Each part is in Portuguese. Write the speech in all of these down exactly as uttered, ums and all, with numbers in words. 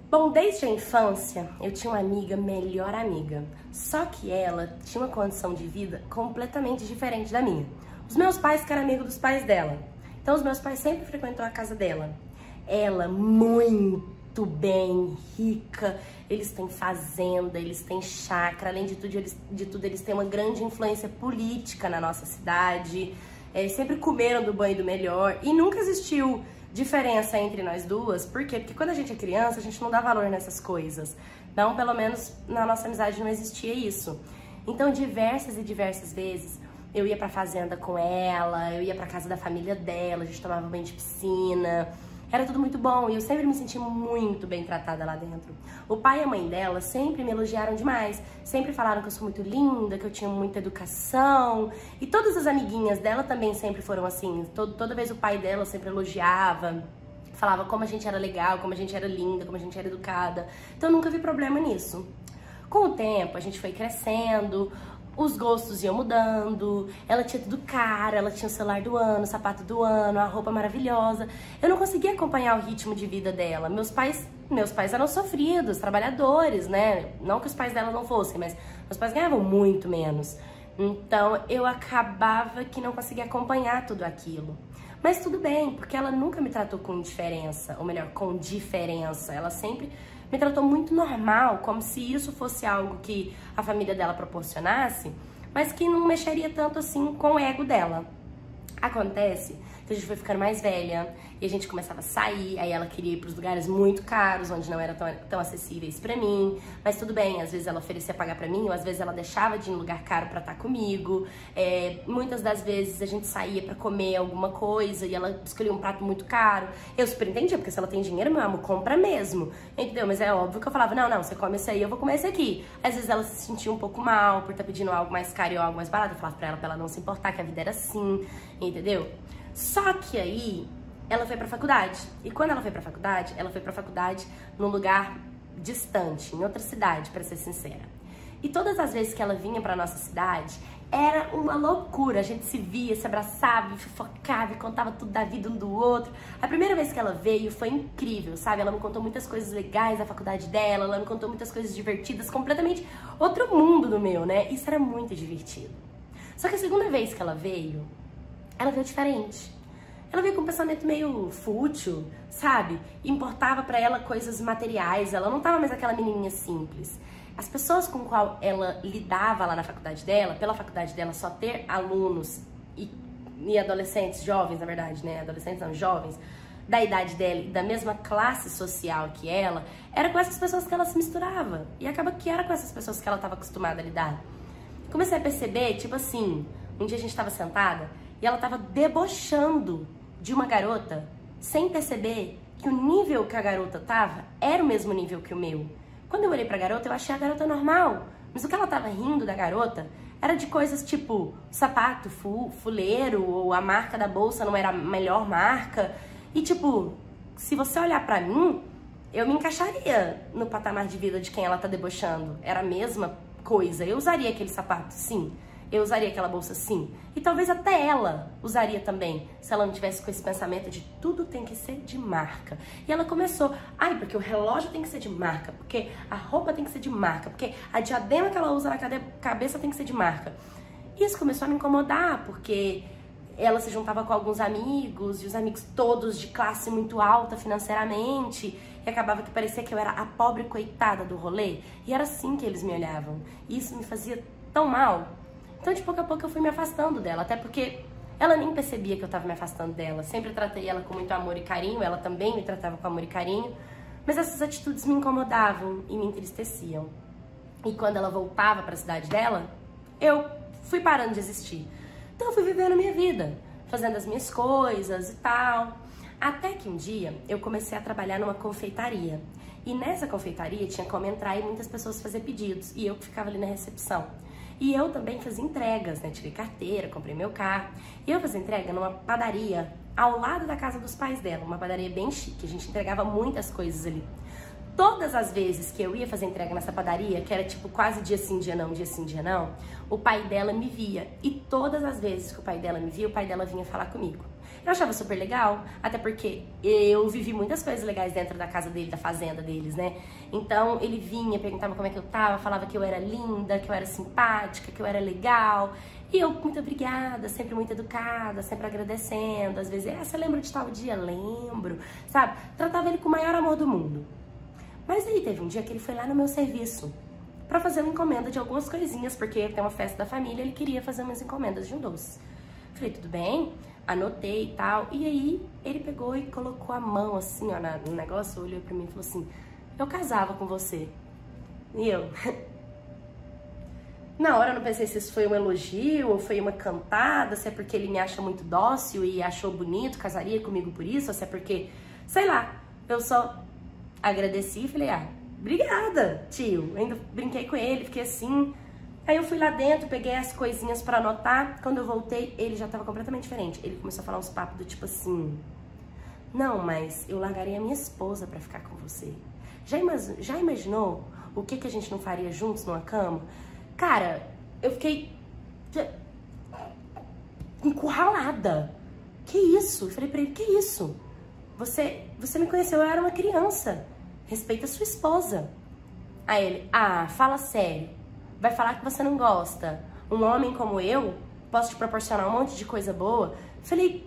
Bom, desde a infância eu tinha uma amiga, melhor amiga, só que ela tinha uma condição de vida completamente diferente da minha. Os meus pais que eram amigos dos pais dela, então os meus pais sempre frequentou a casa dela. Ela muito bem, rica, eles têm fazenda, eles têm chácara, além de tudo eles, de tudo, eles têm uma grande influência política na nossa cidade, é, sempre comeram do bom e do melhor e nunca existiu diferença entre nós duas. Por quê? Porque quando a gente é criança, a gente não dá valor nessas coisas. Não, pelo menos na nossa amizade não existia isso. Então, diversas e diversas vezes, eu ia pra fazenda com ela, eu ia pra casa da família dela, a gente tomava banho de piscina. Era tudo muito bom e eu sempre me senti muito bem tratada lá dentro. O pai e a mãe dela sempre me elogiaram demais. Sempre falaram que eu sou muito linda, que eu tinha muita educação. E todas as amiguinhas dela também sempre foram assim. Todo, toda vez o pai dela sempre elogiava. Falava como a gente era legal, como a gente era linda, como a gente era educada. Então eu nunca vi problema nisso. Com o tempo a gente foi crescendo. Os gostos iam mudando, ela tinha tudo caro, ela tinha o celular do ano, o sapato do ano, a roupa maravilhosa. Eu não conseguia acompanhar o ritmo de vida dela. Meus pais, meus pais eram sofridos, trabalhadores, né? Não que os pais dela não fossem, mas meus pais ganhavam muito menos. Então eu acabava que não conseguia acompanhar tudo aquilo. Mas tudo bem, porque ela nunca me tratou com indiferença, ou melhor, com diferença. Ela sempre me tratou muito normal, como se isso fosse algo que a família dela proporcionasse, mas que não mexeria tanto assim com o ego dela. Acontece que a gente foi ficando mais velha e a gente começava a sair, aí ela queria ir para os lugares muito caros, onde não eram tão, tão acessíveis pra mim, mas tudo bem, às vezes ela oferecia pagar pra mim, ou às vezes ela deixava de ir em um lugar caro pra estar comigo. É, muitas das vezes a gente saía pra comer alguma coisa e ela escolhia um prato muito caro. Eu super entendia, porque se ela tem dinheiro, meu amor, compra mesmo, entendeu? Mas é óbvio que eu falava, não, não, você come esse aí, eu vou comer esse aqui. Às vezes ela se sentia um pouco mal por estar pedindo algo mais caro ou algo mais barato, eu falava pra ela, pra ela não se importar, que a vida era assim, entendeu? Só que aí ela foi pra faculdade. E quando ela foi pra faculdade, ela foi pra faculdade num lugar distante, em outra cidade, pra ser sincera. E todas as vezes que ela vinha pra nossa cidade, era uma loucura. A gente se via, se abraçava, fofocava e contava tudo da vida um do outro. A primeira vez que ela veio foi incrível, sabe? Ela me contou muitas coisas legais da faculdade dela, ela me contou muitas coisas divertidas, completamente outro mundo do meu, né? Isso era muito divertido. Só que a segunda vez que ela veio, ela veio diferente. Ela veio com um pensamento meio fútil, sabe? Importava pra ela coisas materiais, ela não tava mais aquela menininha simples. As pessoas com qual ela lidava lá na faculdade dela, pela faculdade dela só ter alunos e, e adolescentes, jovens na verdade, né? Adolescentes não, jovens, da idade dela e da mesma classe social que ela, era com essas pessoas que ela se misturava. E acaba que era com essas pessoas que ela tava acostumada a lidar. Comecei a perceber, tipo assim, um dia a gente tava sentada e ela tava debochando de uma garota sem perceber que o nível que a garota tava era o mesmo nível que o meu. Quando eu olhei pra garota, eu achei a garota normal, mas o que ela tava rindo da garota era de coisas tipo sapato, fu, fuleiro, ou a marca da bolsa não era a melhor marca. E tipo, se você olhar pra mim, eu me encaixaria no patamar de vida de quem ela tá debochando. Era a mesma coisa, eu usaria aquele sapato, sim. Eu usaria aquela bolsa, sim. E talvez até ela usaria também, se ela não tivesse com esse pensamento de tudo tem que ser de marca. E ela começou, ai, porque o relógio tem que ser de marca, porque a roupa tem que ser de marca, porque a diadema que ela usa na cabeça tem que ser de marca. E isso começou a me incomodar, porque ela se juntava com alguns amigos, e os amigos todos de classe muito alta financeiramente, e acabava que parecia que eu era a pobre coitada do rolê. E era assim que eles me olhavam. E isso me fazia tão mal. Então, de pouco a pouco, eu fui me afastando dela, até porque ela nem percebia que eu tava me afastando dela. Sempre tratei ela com muito amor e carinho, ela também me tratava com amor e carinho, mas essas atitudes me incomodavam e me entristeciam. E quando ela voltava pra cidade dela, eu fui parando de existir. Então, eu fui vivendo a minha vida, fazendo as minhas coisas e tal. Até que um dia, eu comecei a trabalhar numa confeitaria. E nessa confeitaria tinha como entrar e muitas pessoas fazer pedidos, e eu que ficava ali na recepção. E eu também fazia entregas, né? Tirei carteira, comprei meu carro. E eu fazia entrega numa padaria ao lado da casa dos pais dela, uma padaria bem chique. A gente entregava muitas coisas ali. Todas as vezes que eu ia fazer entrega nessa padaria, que era tipo quase dia sim, dia não, dia sim, dia não, o pai dela me via. E todas as vezes que o pai dela me via, o pai dela vinha falar comigo. Eu achava super legal, até porque eu vivi muitas coisas legais dentro da casa dele, da fazenda deles, né? Então ele vinha, perguntava como é que eu tava, falava que eu era linda, que eu era simpática, que eu era legal. E eu, muito obrigada, sempre muito educada, sempre agradecendo. Às vezes, ah, você lembra de tal dia? Lembro, sabe? Tratava ele com o maior amor do mundo. Mas aí teve um dia que ele foi lá no meu serviço pra fazer uma encomenda de algumas coisinhas, porque tem uma festa da família, ele queria fazer umas encomendas de um doce. Falei, tudo bem, anotei e tal. E aí ele pegou e colocou a mão assim, ó, no negócio, olhou pra mim e falou assim, eu casava com você. E eu... Na hora eu não pensei se isso foi um elogio ou foi uma cantada, se é porque ele me acha muito dócil e achou bonito, casaria comigo por isso, ou se é porque, sei lá, eu só agradeci e falei, ah, obrigada, tio. Eu ainda brinquei com ele, fiquei assim. Aí eu fui lá dentro, peguei as coisinhas pra anotar. Quando eu voltei, ele já tava completamente diferente. Ele começou a falar uns papos do tipo assim, não, mas eu largaria a minha esposa pra ficar com você. Já, imag já imaginou o que, que a gente não faria juntos numa cama? Cara, eu fiquei encurralada. Que isso? Eu falei pra ele, que isso? Você, você me conheceu, eu era uma criança. Respeita a sua esposa. Aí ele, ah, fala sério. Vai falar que você não gosta. Um homem como eu, posso te proporcionar um monte de coisa boa? Eu falei,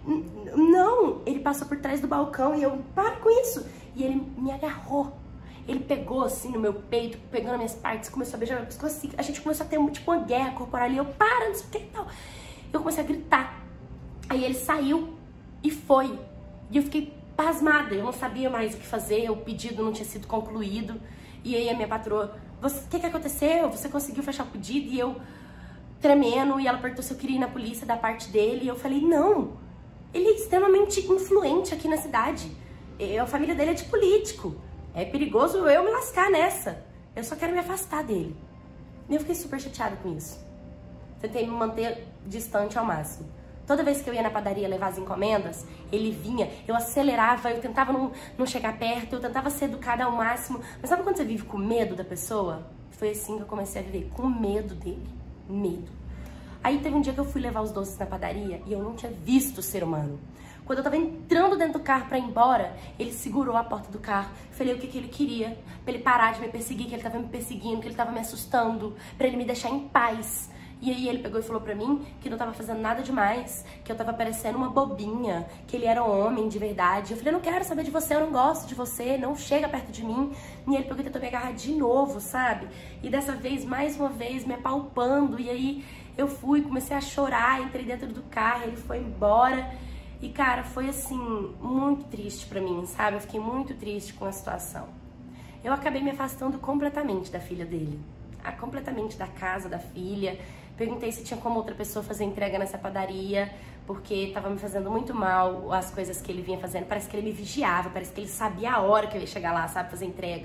não. Ele passou por trás do balcão e eu, para com isso. E ele me agarrou. Ele pegou assim no meu peito, pegando minhas partes, começou a beijar meu pescoço assim. A gente começou a ter tipo uma guerra corporal ali. Eu, para, não sei o que e tal. Eu comecei a gritar. Aí ele saiu e foi. E eu fiquei pasmada. Eu não sabia mais o que fazer. O pedido não tinha sido concluído. E aí a minha patroa, o que que aconteceu? Você conseguiu fechar o pedido? E eu tremendo. E ela perguntou se eu queria ir na polícia da parte dele. E eu falei, não. Ele é extremamente influente aqui na cidade. A família dele é de político. É perigoso eu me lascar nessa. Eu só quero me afastar dele. E eu fiquei super chateada com isso. Tentei me manter distante ao máximo. Toda vez que eu ia na padaria levar as encomendas, ele vinha, eu acelerava, eu tentava não, não chegar perto, eu tentava ser educada ao máximo. Mas sabe quando você vive com medo da pessoa? Foi assim que eu comecei a viver, com medo dele. Medo. Aí teve um dia que eu fui levar os doces na padaria e eu não tinha visto o ser humano. Quando eu tava entrando dentro do carro pra ir embora, ele segurou a porta do carro. Falei o que que ele queria, pra ele parar de me perseguir, que ele tava me perseguindo, que ele tava me assustando, pra ele me deixar em paz. E aí ele pegou e falou pra mim que não tava fazendo nada demais, que eu tava parecendo uma bobinha, que ele era um homem de verdade. Eu falei, eu não quero saber de você, eu não gosto de você, não chega perto de mim. E ele pegou e tentou me agarrar de novo, sabe? E dessa vez, mais uma vez, me apalpando. E aí eu fui, comecei a chorar, entrei dentro do carro, ele foi embora. E, cara, foi, assim, muito triste pra mim, sabe? Eu fiquei muito triste com a situação. Eu acabei me afastando completamente da filha dele. Ah, completamente da casa da filha. Perguntei se tinha como outra pessoa fazer entrega nessa padaria, porque tava me fazendo muito mal as coisas que ele vinha fazendo. Parece que ele me vigiava, parece que ele sabia a hora que eu ia chegar lá, sabe? Fazer entrega.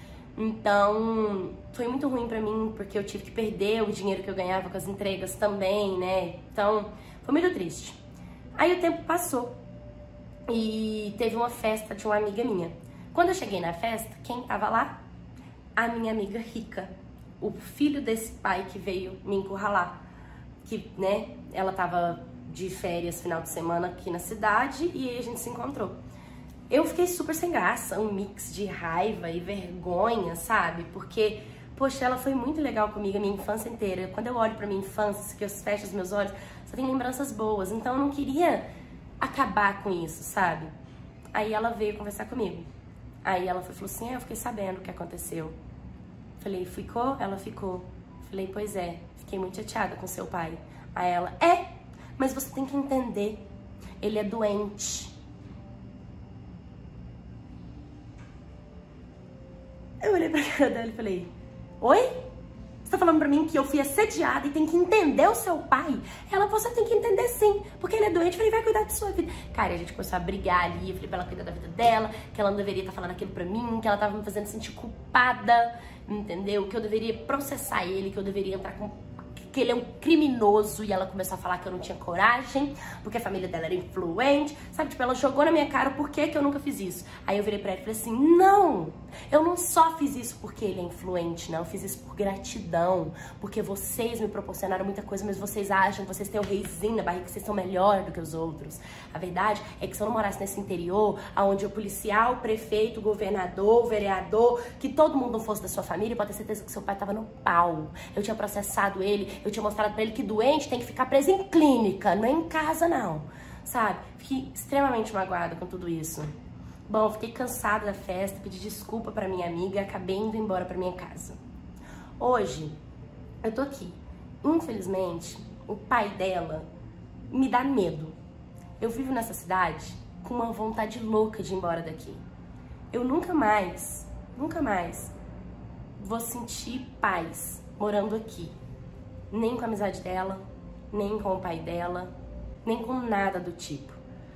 Então, foi muito ruim pra mim, porque eu tive que perder o dinheiro que eu ganhava com as entregas também, né? Então, foi muito triste. Aí o tempo passou e teve uma festa de uma amiga minha. Quando eu cheguei na festa, quem tava lá? A minha amiga rica, o filho desse pai que veio me encurralar. Que, né, ela tava de férias final de semana aqui na cidade e aí a gente se encontrou. Eu fiquei super sem graça, um mix de raiva e vergonha, sabe? Porque, poxa, ela foi muito legal comigo a minha infância inteira. Quando eu olho pra minha infância, que eu fecho os meus olhos, só tem lembranças boas. Então eu não queria acabar com isso, sabe? Aí ela veio conversar comigo. Aí ela falou assim, ah, eu fiquei sabendo o que aconteceu. Falei, ficou? Ela ficou. Falei, pois é, fiquei muito chateada com seu pai. Aí ela, é, mas você tem que entender, ele é doente. Eu olhei pra cara dela e falei, oi? Você tá falando pra mim que eu fui assediada e tem que entender o seu pai? Ela, você tem que entender sim, porque ele é doente. Eu falei, vai cuidar de sua vida. Cara, a gente começou a brigar ali, eu falei pra ela cuidar da vida dela, que ela não deveria estar falando aquilo pra mim, que ela tava me fazendo sentir culpada, entendeu? Que eu deveria processar ele, que eu deveria entrar com porque ele é um criminoso, e ela começou a falar que eu não tinha coragem, porque a família dela era influente, sabe? Tipo, ela jogou na minha cara por que que eu nunca fiz isso. Aí eu virei pra ela e falei assim, não, eu não só fiz isso porque ele é influente, não, eu fiz isso por gratidão, porque vocês me proporcionaram muita coisa, mas vocês acham que vocês têm o reizinho na barriga, que vocês são melhor do que os outros. A verdade é que se eu não morasse nesse interior, onde o policial, o prefeito, o governador, o vereador, que todo mundo não fosse da sua família, pode ter certeza que seu pai tava no pau. Eu tinha processado ele, eu tinha mostrado pra ele que doente tem que ficar preso em clínica, não é em casa não, sabe? Fiquei extremamente magoada com tudo isso. Bom, fiquei cansada da festa, pedi desculpa pra minha amiga e acabei indo embora pra minha casa. Hoje, eu tô aqui. Infelizmente, o pai dela me dá medo. Eu vivo nessa cidade com uma vontade louca de ir embora daqui. Eu nunca mais, nunca mais vou sentir paz morando aqui. Nem com a amizade dela, nem com o pai dela, nem com nada do tipo.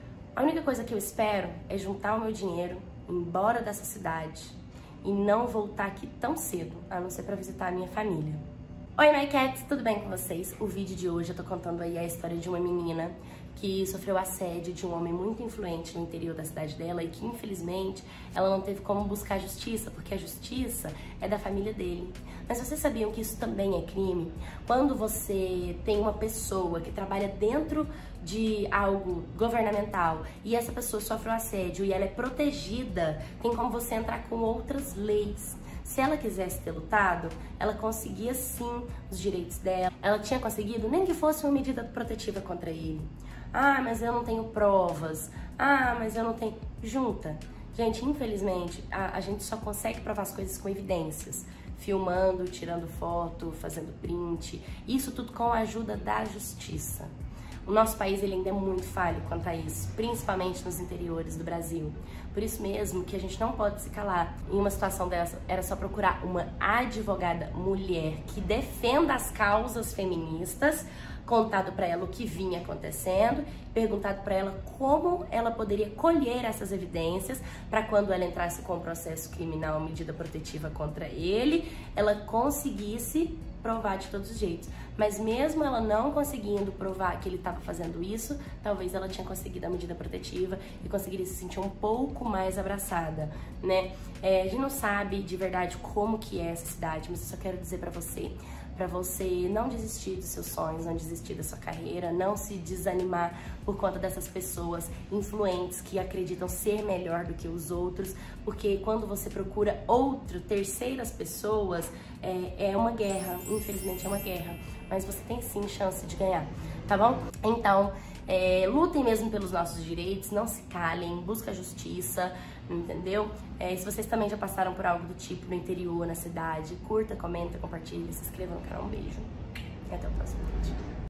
A única coisa que eu espero é juntar o meu dinheiro, ir embora dessa cidade e não voltar aqui tão cedo, a não ser para visitar a minha família. Oi, My Cats, tudo bem com vocês? O vídeo de hoje eu tô contando aí a história de uma menina que sofreu assédio de um homem muito influente no interior da cidade dela e que, infelizmente, ela não teve como buscar justiça, porque a justiça é da família dele. Mas vocês sabiam que isso também é crime? Quando você tem uma pessoa que trabalha dentro de algo governamental e essa pessoa sofre um assédio e ela é protegida, tem como você entrar com outras leis. Se ela quisesse ter lutado, ela conseguia sim os direitos dela. Ela tinha conseguido, nem que fosse uma medida protetiva contra ele. Ah, mas eu não tenho provas. Ah, mas eu não tenho... Junta. Gente, infelizmente, a, a gente só consegue provar as coisas com evidências. Filmando, tirando foto, fazendo print. Isso tudo com a ajuda da justiça. O nosso país ele ainda é muito falho quanto a isso, principalmente nos interiores do Brasil. Por isso mesmo que a gente não pode se calar. Em uma situação dessa, era só procurar uma advogada mulher que defenda as causas feministas, contado para ela o que vinha acontecendo, perguntado para ela como ela poderia colher essas evidências para quando ela entrasse com um processo criminal, medida protetiva contra ele, ela conseguisse provar de todos os jeitos. Mas mesmo ela não conseguindo provar que ele estava fazendo isso, talvez ela tinha conseguido a medida protetiva e conseguiria se sentir um pouco mais abraçada, né? É, a gente não sabe de verdade como que é essa cidade, mas eu só quero dizer pra você, pra você não desistir dos seus sonhos, não desistir da sua carreira, não se desanimar por conta dessas pessoas influentes que acreditam ser melhor do que os outros, porque quando você procura outro, terceiras pessoas, é, é uma guerra, infelizmente é uma guerra, mas você tem sim chance de ganhar, tá bom? Então, é, lutem mesmo pelos nossos direitos, não se calem, busca a justiça, entendeu? É, se vocês também já passaram por algo do tipo no interior, na cidade, curta, comenta, compartilha, se inscreva no canal, um beijo e até o próximo vídeo.